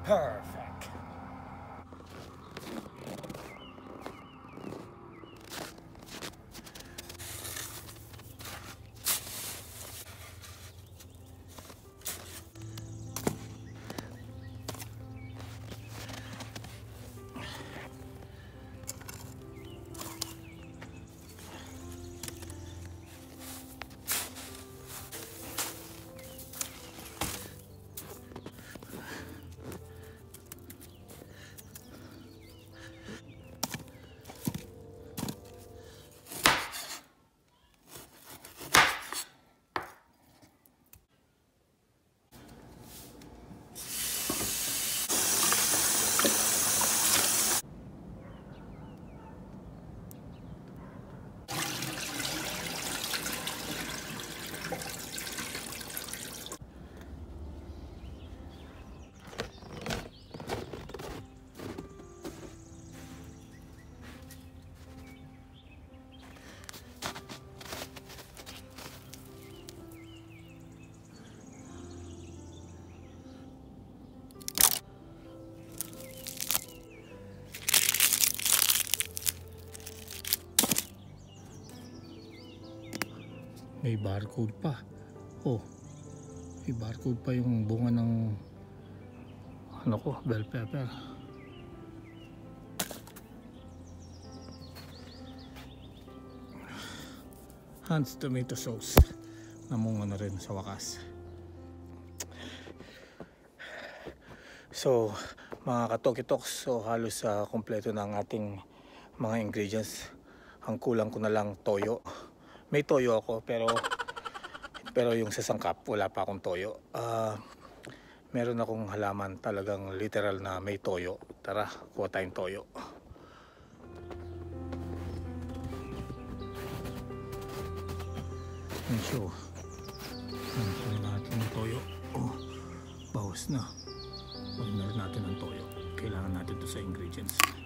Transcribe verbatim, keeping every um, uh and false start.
Perfect. May barcode pa. Oh, may barcode pa yung bunga ng ano ko, bell pepper. Hans tomato sauce. Namunga na rin sa wakas. So, mga katoki-toks, so halos uh, kompleto na ang ating mga ingredients. Ang kulang ko na lang toyo. May toyo ako pero pero yung sa sangkap wala pa akong toyo. Uh, meron akong halaman talagang literal na may toyo. Tara, kuha tayong toyo. Ang show. Ang kuha natin ng toyo. Oh, bawas na. Kuha na rin natin ng toyo. Kailangan natin ito sa ingredients.